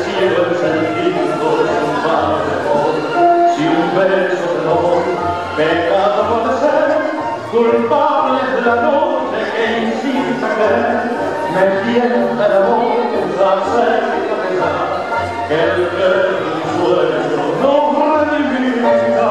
cielo el sentido de un padre hoy. Si un beso te doy, pecado puede ser, culpable de la noche que insiste a querer, me tienta el amor a hacer pensar que el sueño no redimirá.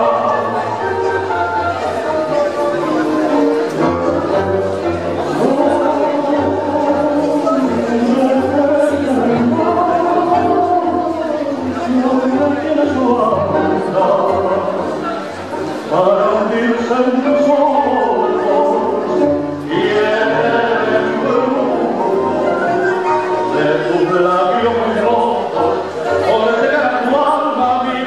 Para hundirse en tus ojos y en el brujo de tus labios muy rojos, por llegar a tu alma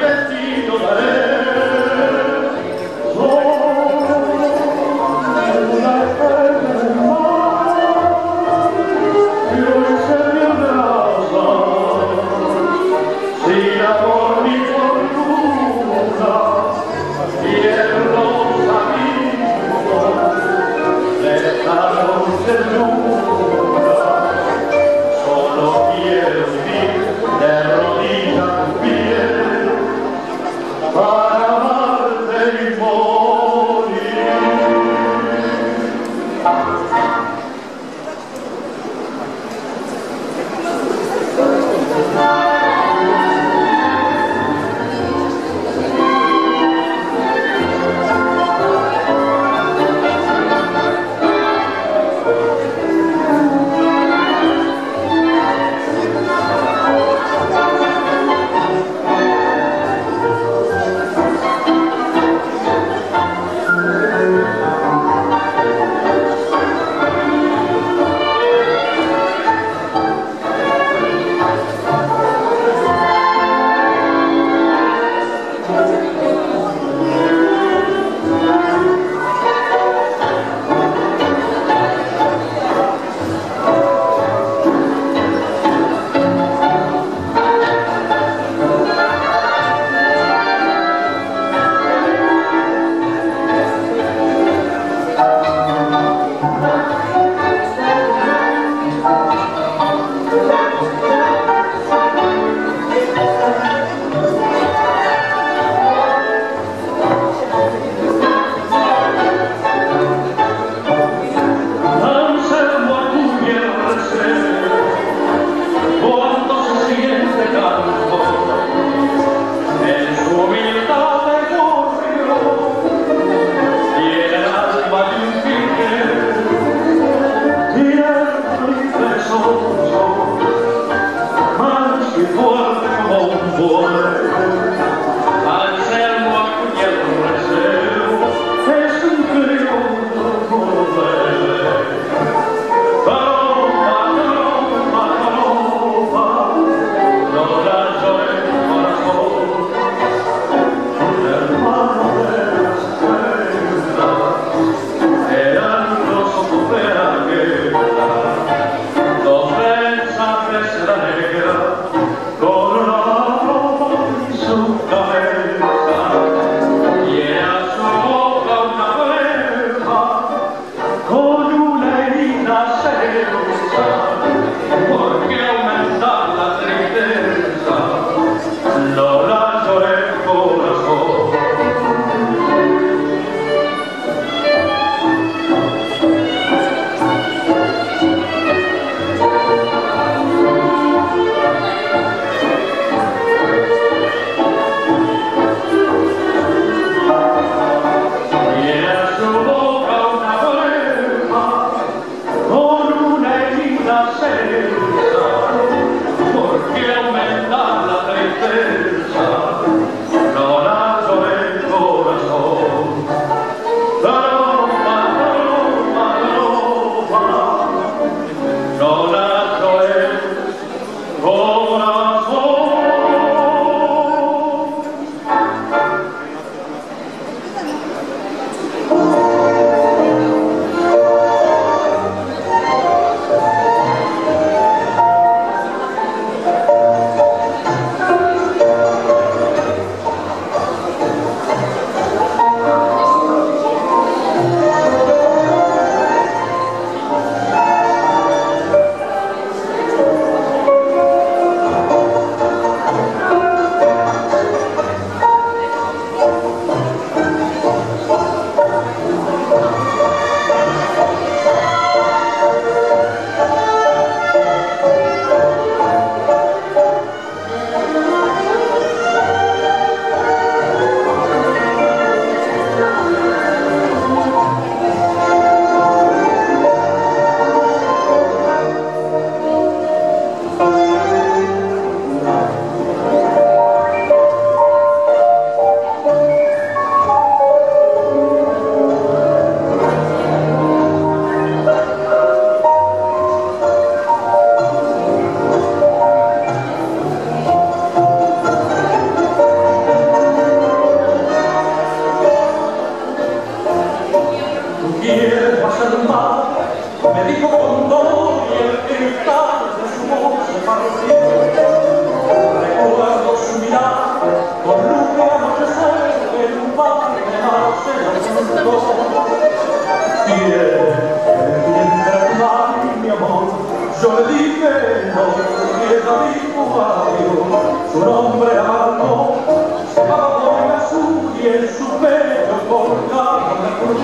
Yo le dije no, y ella dijo adiós. Su nombre era Margot, se llamaba por azul y en su pecho colgaba una cruz.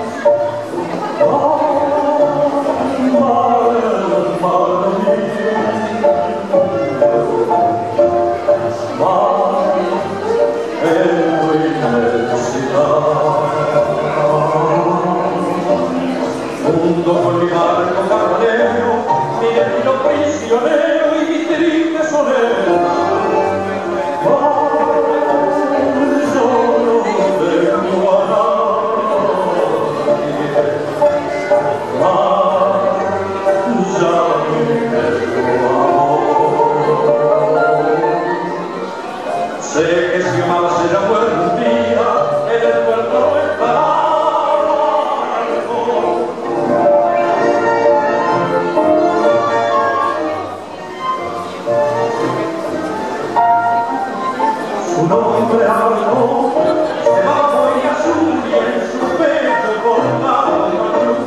Mundo con mi barco carnero, mi destino prisionero y mi triste soledad. Yo no tengo a nadie, ya ni tengo amor. Sé que si amaba será buen día, en el puerto no estará. Su nombre habló, se bajó y azul y en su pecho colgaba una cruz.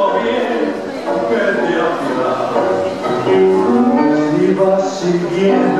Siguiendo